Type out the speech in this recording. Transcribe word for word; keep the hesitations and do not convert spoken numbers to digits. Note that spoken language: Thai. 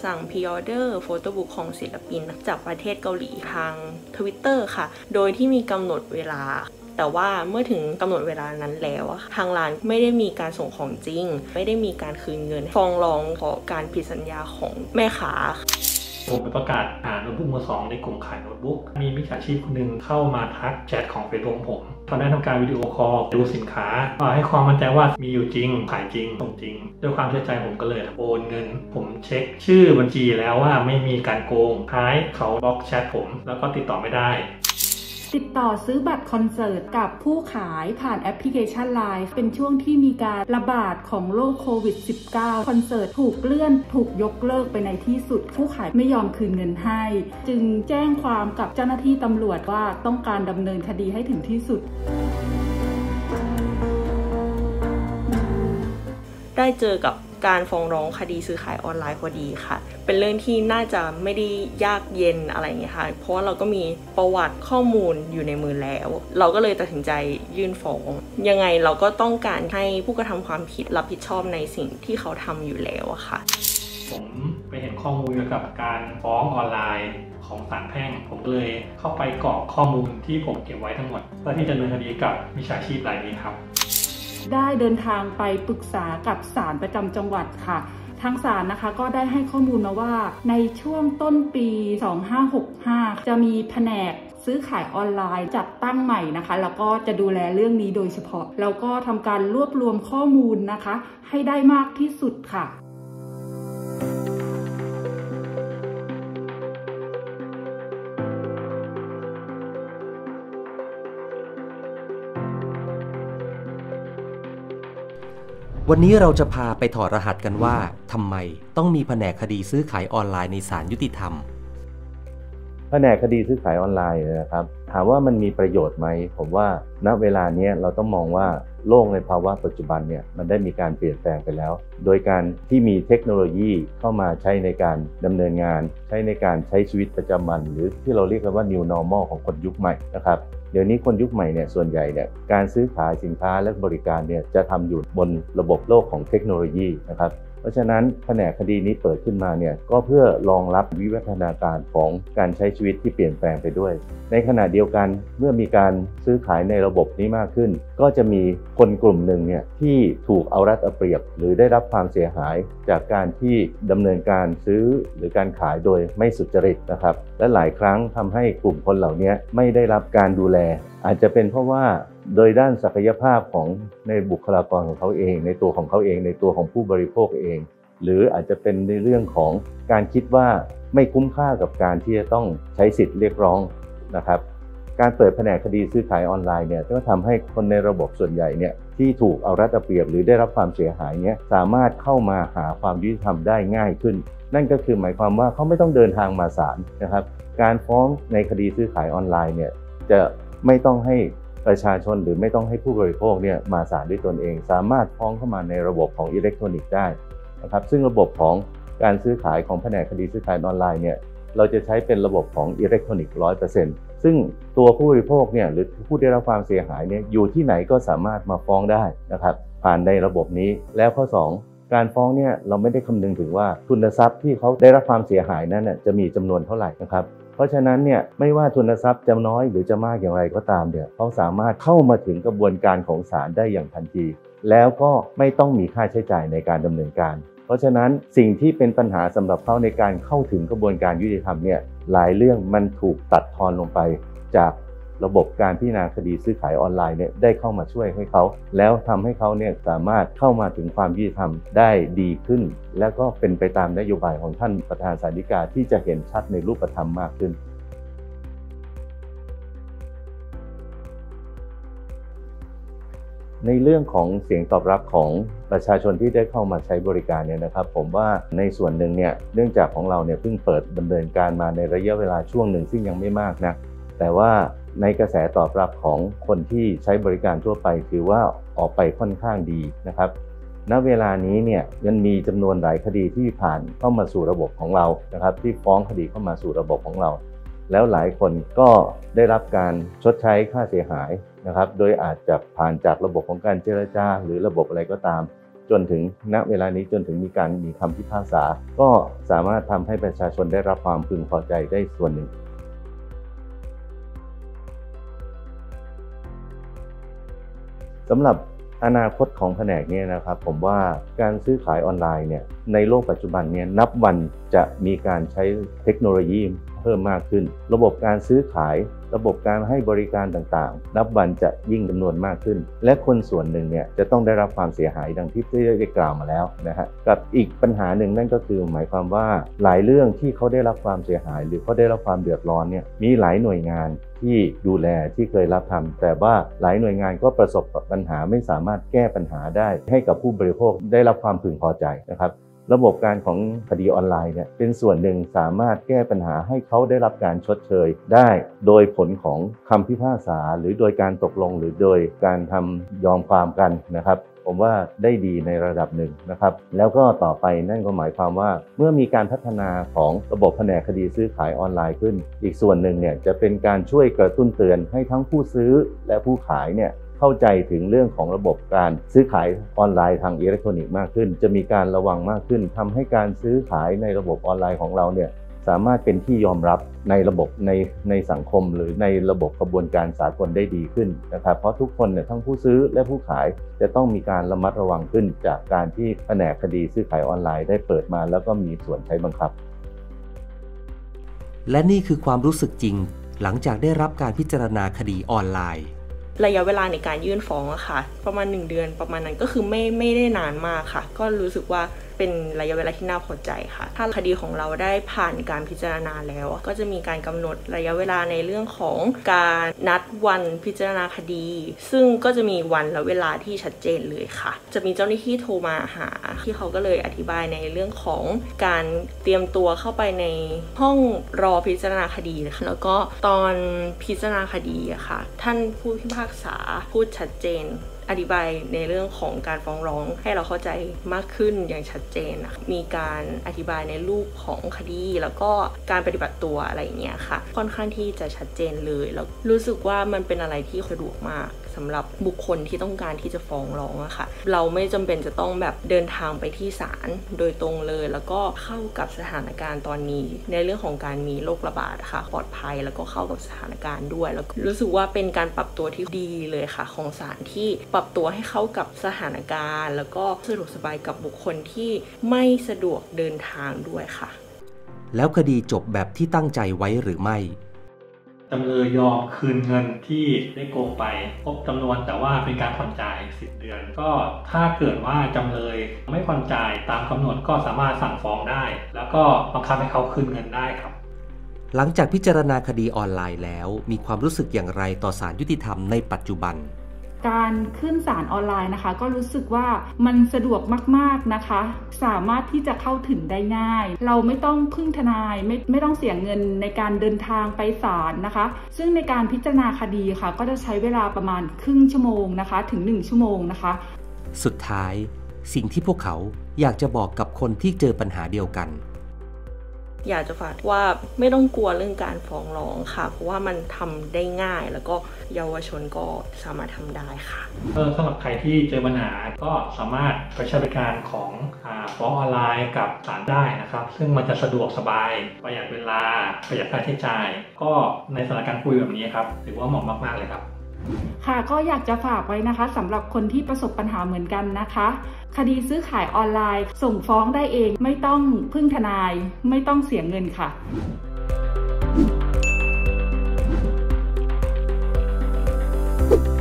สั่งพรีออเดอร์โฟโต้บุ๊กของศิลปินจากประเทศเกาหลีทาง ทวิตเตอร์ ค่ะโดยที่มีกำหนดเวลาแต่ว่าเมื่อถึงกำหนดเวลานั้นแล้วทางร้านไม่ได้มีการส่งของจริงไม่ได้มีการคืนเงินฟ้องร้องขอการผิดสัญญาของแม่ค้าผมไปประกาศหาโน้ตบุ๊กมือสองในกลุ่มขายโน้ตบุ๊กมีมิจฉาชีพคนหนึ่งเข้ามาทักแชทของเฟซบุ๊กผมตอนนั้นทำการวิดีโอคอลดูสินค้าให้ความมั่นใจว่ามีอยู่จริงขายจริงส่งจริงด้วยความเชื่อใจผมก็เลยโอนเงินผมเช็คชื่อบัญชีแล้วว่าไม่มีการโกงท้ายเขาบล็อกแชทผมแล้วก็ติดต่อไม่ได้ติดต่อซื้อบัตรคอนเสิร์ตกับผู้ขายผ่านแอปพลิเคชัน ไลน์ เป็นช่วงที่มีการระบาดของโรคโควิด สิบเก้า คอนเสิร์ตถูกเลื่อนถูกยกเลิกไปในที่สุดผู้ขายไม่ยอมคืนเงินให้จึงแจ้งความกับเจ้าหน้าที่ตำรวจว่าต้องการดำเนินคดีให้ถึงที่สุดได้เจอกับการฟ้องร้องคดีซื้อขายออนไลน์พอดีค่ะเป็นเรื่องที่น่าจะไม่ได้ยากเย็นอะไรอย่างเงี้ยค่ะเพราะว่าเราก็มีประวัติข้อมูลอยู่ในมือแล้วเราก็เลยตัดสินใจยื่นฟ้องยังไงเราก็ต้องการให้ผู้กระทำความผิดรับผิดชอบในสิ่งที่เขาทำอยู่แล้วอะค่ะผมไปเห็นข้อมูลเกี่ยวกับการฟ้องออนไลน์ของศาลแพ่งผมก็เลยเข้าไปกรอกข้อมูลที่ผมเก็บไว้ทั้งหมดเพื่อที่จะดำเนินคดีกับมิจฉาชีพรายนี้ครับได้เดินทางไปปรึกษากับศาลประจำจังหวัดค่ะทางศาลนะคะก็ได้ให้ข้อมูลมาว่าในช่วงต้นปีสองพันห้าร้อยหกสิบห้าจะมีแผนกซื้อขายออนไลน์จัดตั้งใหม่นะคะแล้วก็จะดูแลเรื่องนี้โดยเฉพาะแล้วก็ทำการรวบรวมข้อมูลนะคะให้ได้มากที่สุดค่ะวันนี้เราจะพาไปถอดรหัสกันว่าทำไมต้องมีแผนกคดีซื้อขายออนไลน์ในศาลยุติธรรมแผนกคดีซื้อขายออนไลน์นะครับถามว่ามันมีประโยชน์ไหมผมว่าณเวลานี้เราต้องมองว่าโลกในภาวะปัจจุบันเนี่ยมันได้มีการเปลี่ยนแปลงไปแล้วโดยการที่มีเทคโนโลยีเข้ามาใช้ในการดำเนินงานใช้ในการใช้ชีวิตประจำวันหรือที่เราเรียกกันว่า New Normal ของคนยุคใหม่นะครับเดี๋ยวนี้คนยุคใหม่เนี่ยส่วนใหญ่เนี่ยการซื้อขายสินค้าและบริการเนี่ยจะทำอยู่บนระบบโลกของเทคโนโลยีนะครับเพราะฉะนั้นแผนกคดีนี้เปิดขึ้นมาเนี่ยก็เพื่อรองรับวิวัฒนาการของการใช้ชีวิตที่เปลี่ยนแปลงไปด้วยในขณะเดียวกันเมื่อมีการซื้อขายในระบบนี้มากขึ้นก็จะมีคนกลุ่มหนึ่งเนี่ยที่ถูกเอารัดเอาเปรียบหรือได้รับความเสียหายจากการที่ดำเนินการซื้อหรือการขายโดยไม่สุจริตนะครับและหลายครั้งทำให้กลุ่มคนเหล่านี้ไม่ได้รับการดูแลอาจจะเป็นเพราะว่าโดยด้านศักยภาพของในบุคลากรของเขาเองในตัวของเขาเองในตัวของผู้บริโภคเองหรืออาจจะเป็นในเรื่องของการคิดว่าไม่คุ้มค่ากับการที่จะต้องใช้สิทธิ์เรียกร้องนะครับการเปิดแผนกคดีซื้อขายออนไลน์เนี่ยก็ทำให้คนในระบบส่วนใหญ่เนี่ยที่ถูกเอารัดเอาเปรียบหรือได้รับความเสียหายเนี่ยสามารถเข้ามาหาความยุติธรรมได้ง่ายขึ้นนั่นก็คือหมายความว่าเขาไม่ต้องเดินทางมาศาลนะครับการฟ้องในคดีซื้อขายออนไลน์เนี่ยจะไม่ต้องให้ประชาชนหรือไม่ต้องให้ผู้บริโภคเนี่ยมาศาลด้วยตนเองสามารถฟ้องเข้ามาในระบบของอิเล็กทรอนิกส์ได้นะครับซึ่งระบบของการซื้อขายของแผนกคดีซื้อขายออนไลน์เนี่ยเราจะใช้เป็นระบบของอิเล็กทรอนิกส์ ร้อยเปอร์เซ็นต์ ซึ่งตัวผู้บริโภคเนี่ยหรือผู้ได้รับความเสียหายเนี่ยอยู่ที่ไหนก็สามารถมาฟ้องได้นะครับผ่านในระบบนี้แล้วข้อสองการฟ้องเนี่ยเราไม่ได้คำนึงถึงว่าทุนทรัพย์ที่เขาได้รับความเสียหายนั้นน่ะจะมีจำนวนเท่าไหร่นะครับเพราะฉะนั้นเนี่ยไม่ว่าทุนทรัพย์จะน้อยหรือจะมากอย่างไรก็ตามเนี่ยเขาสามารถเข้ามาถึงกระบวนการของศาลได้อย่างทันทีแล้วก็ไม่ต้องมีค่าใช้จ่ายในการดำเนินการเพราะฉะนั้นสิ่งที่เป็นปัญหาสำหรับเขาในการเข้าถึงกระบวนการยุติธรรมเนี่ยหลายเรื่องมันถูกตัดทอนลงไปจากระบบการพิจารณาคดีซื้อขายออนไลน์เนี่ยได้เข้ามาช่วยให้เขาแล้วทำให้เขาเนี่ยสามารถเข้ามาถึงความยุติธรรมได้ดีขึ้นและก็เป็นไปตามนโยบายของท่านประธานศาลฎีกาที่จะเห็นชัดในรูปธรรมมากขึ้นในเรื่องของเสียงตอบรับของประชาชนที่ได้เข้ามาใช้บริการเนี่ยนะครับผมว่าในส่วนหนึ่งเนี่ยเนื่องจากของเราเนี่ยเพิ่งเปิดดำเนินการมาในระยะเวลาช่วงหนึ่งซึ่งยังไม่มากนะแต่ว่าในกระแสตอบรับของคนที่ใช้บริการทั่วไปถือว่าออกไปค่อนข้างดีนะครับณเวลานี้เนี่ยยังมีจำนวนหลายคดีที่ผ่านเข้ามาสู่ระบบของเรานะครับที่ฟ้องคดีเข้ามาสู่ระบบของเราแล้วหลายคนก็ได้รับการชดใช้ค่าเสียหายนะครับโดยอาจจะผ่านจากระบบของการเจรจาหรือระบบอะไรก็ตามจนถึงณเวลานี้จนถึงมีการมีคำพิพากษาก็สามารถทำให้ประชาชนได้รับความพึงพอใจได้ส่วนหนึ่งสำหรับอนาคตของแผนกนี้นะครับผมว่าการซื้อขายออนไลน์เนี่ยในโลกปัจจุบันนี้นับวันจะมีการใช้เทคโนโลยีเพิ่มมากขึ้นระบบการซื้อขายระบบการให้บริการต่างๆนับวันจะยิ่งจำนวนมากขึ้นและคนส่วนหนึ่งเนี่ยจะต้องได้รับความเสียหายดังที่ได้กล่าวมาแล้วนะฮะกับอีกปัญหาหนึ่งนั่นก็คือหมายความว่าหลายเรื่องที่เขาได้รับความเสียหายหรือเขาได้รับความเดือดร้อนเนี่ยมีหลายหน่วยงานที่ดูแลที่เคยรับทำแต่ว่าหลายหน่วยงานก็ประสบกับปัญหาไม่สามารถแก้ปัญหาได้ให้กับผู้บริโภคได้รับความพึงพอใจนะครับระบบการของคดีออนไลน์เนี่ยเป็นส่วนหนึ่งสามารถแก้ปัญหาให้เขาได้รับการชดเชยได้โดยผลของคำพิพากษาหรือโดยการตกลงหรือโดยการทำยอมความกันนะครับผมว่าได้ดีในระดับหนึ่งนะครับแล้วก็ต่อไปนั่นก็หมายความว่าเมื่อมีการพัฒนาของระบบแผนกคดีซื้อขายออนไลน์ขึ้นอีกส่วนหนึ่งเนี่ยจะเป็นการช่วยกระตุ้นเตือนให้ทั้งผู้ซื้อและผู้ขายเนี่ยเข้าใจถึงเรื่องของระบบการซื้อขายออนไลน์ทางอิเล็กทรอนิกส์มากขึ้นจะมีการระวังมากขึ้นทำให้การซื้อขายในระบบออนไลน์ของเราเนี่ยสามารถเป็นที่ยอมรับในระบบในในสังคมหรือในระบบกระบวนการสากลได้ดีขึ้นนะครับเพราะทุกคนเนี่ยทั้งผู้ซื้อและผู้ขายจะต้องมีการระมัดระวังขึ้นจากการที่แผนกคดีซื้อขายออนไลน์ได้เปิดมาแล้วก็มีส่วนใช้บังคับและนี่คือความรู้สึกจริงหลังจากได้รับการพิจารณาคดีออนไลน์ระยะเวลาในการยื่นฟ้องอะค่ะประมาณหนึ่งเดือนประมาณนั้นก็คือไม่ไม่ได้นานมากค่ะก็รู้สึกว่าเป็นระยะเวลาที่น่าพอใจค่ะถ้าคดีของเราได้ผ่านการพิจารณาแล้วก็จะมีการกำหนดระยะเวลาในเรื่องของการนัดวันพิจารณาคดีซึ่งก็จะมีวันและเวลาที่ชัดเจนเลยค่ะจะมีเจ้าหน้าที่โทรมาหาที่เขาก็เลยอธิบายในเรื่องของการเตรียมตัวเข้าไปในห้องรอพิจารณาคดีนะคะแล้วก็ตอนพิจารณาคดีอะค่ะท่านผู้พิพากษาพูดชัดเจนอธิบายในเรื่องของการฟ้องร้องให้เราเข้าใจมากขึ้นอย่างชัดเจนนะคะมีการอธิบายในรูปของคดีแล้วก็การปฏิบัติตัวอะไรอย่างเงี้ยค่ะค่อนข้างที่จะชัดเจนเลยแล้วรู้สึกว่ามันเป็นอะไรที่สะดวกมากสำหรับบุคคลที่ต้องการที่จะฟ้องร้องอะค่ะเราไม่จำเป็นจะต้องแบบเดินทางไปที่ศาลโดยตรงเลยแล้วก็เข้ากับสถานการณ์ตอนนี้ในเรื่องของการมีโรคระบาดค่ะปลอดภัยแล้วก็เข้ากับสถานการณ์ด้วยแล้วรู้สึกว่าเป็นการปรับตัวที่ดีเลยค่ะของศาลที่ปรับตัวให้เข้ากับสถานการณ์แล้วก็สะดวกสบายกับบุคคลที่ไม่สะดวกเดินทางด้วยค่ะแล้วคดีจบแบบที่ตั้งใจไว้หรือไม่จำเลยยอมคืนเงินที่ได้โกงไปครบจำนวนแต่ว่าเป็นการผ่อนจ่ายสิบเดือนก็ถ้าเกิดว่าจำเลยไม่ผ่อนจ่ายตามกำหนดก็สามารถสั่งฟ้องได้แล้วก็บังคับให้เขาคืนเงินได้ครับหลังจากพิจารณาคดีออนไลน์แล้วมีความรู้สึกอย่างไรต่อศาลยุติธรรมในปัจจุบันการขึ้นศาลออนไลน์นะคะก็รู้สึกว่ามันสะดวกมากๆนะคะสามารถที่จะเข้าถึงได้ง่ายเราไม่ต้องพึ่งทนายไม่ไม่ต้องเสียเงินในการเดินทางไปศาลนะคะซึ่งในการพิจารณาคดีค่ะก็จะใช้เวลาประมาณครึ่งชั่วโมงนะคะถึงหนึ่งชั่วโมงนะคะสุดท้ายสิ่งที่พวกเขาอยากจะบอกกับคนที่เจอปัญหาเดียวกันอยากจะฝากว่าไม่ต้องกลัวเรื่องการฟ้องร้องค่ะเพราะว่ามันทำได้ง่ายแล้วก็เยาวชนก็สามารถทำได้ค่ะเออสำหรับใครที่เจอปัญหาก็สามารถไปใช้บริการของอ่าฟ้องออนไลน์กับศาลได้นะครับซึ่งมันจะสะดวกสบายประหยัดเวลาประหยัดค่าใช้จ่ายก็ในสถานการณ์คุยแบบนี้ครับถือว่าเหมาะมากๆเลยครับค่ะก็อยากจะฝากไว้นะคะสำหรับคนที่ประสบปัญหาเหมือนกันนะคะคดีซื้อขายออนไลน์ส่งฟ้องได้เองไม่ต้องพึ่งทนายไม่ต้องเสียเงินค่ะ